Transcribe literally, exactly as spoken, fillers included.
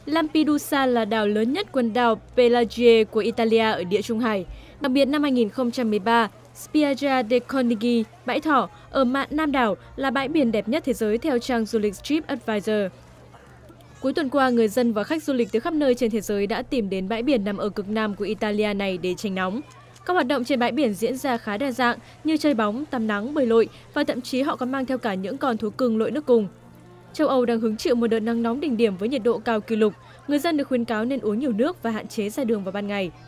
Lampedusa là đảo lớn nhất quần đảo Pelagie của Italia ở Địa Trung Hải. Đặc biệt năm hai nghìn không trăm mười ba, Spiaggia dei Conigli, bãi thỏ ở mạn Nam đảo là bãi biển đẹp nhất thế giới theo trang du lịch TripAdvisor. Cuối tuần qua, người dân và khách du lịch từ khắp nơi trên thế giới đã tìm đến bãi biển nằm ở cực nam của Italia này để tránh nóng. Các hoạt động trên bãi biển diễn ra khá đa dạng như chơi bóng, tắm nắng, bơi lội và thậm chí họ còn mang theo cả những con thú cưng lội nước cùng. Châu Âu đang hứng chịu một đợt nắng nóng đỉnh điểm với nhiệt độ cao kỷ lục. Người dân được khuyến cáo nên uống nhiều nước và hạn chế ra đường vào ban ngày.